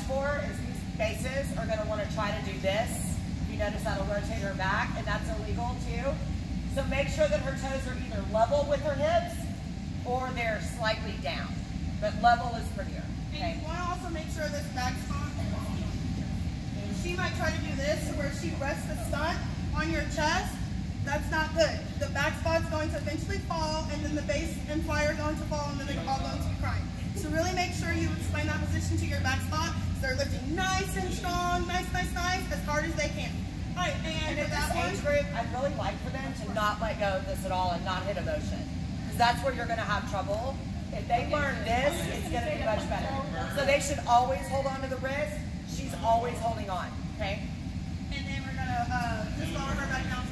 for is these bases are going to want to try to do this. If you notice, that'll rotate her back, and that's illegal too. So make sure that her toes are either level with her hips or they're slightly down. But level is prettier. Okay? And you want to also make sure this back spot, she might try to do this where she rests the stunt on your chest. That's not good. The back spot's going to eventually fall, and then the base and flyer are going to fall, and then they're all going to be crying. So really make sure you explain that position to your back spot. So they're lifting nice and strong, nice, as hard as they can. All right, and at this age group, I'd really like for them to not let go of this at all and not hit emotion. Because that's where you're going to have trouble. If they learn this, it's going to be much better. So they should always hold on to the wrist. She's always holding on, okay? And then we're going to just lower her back down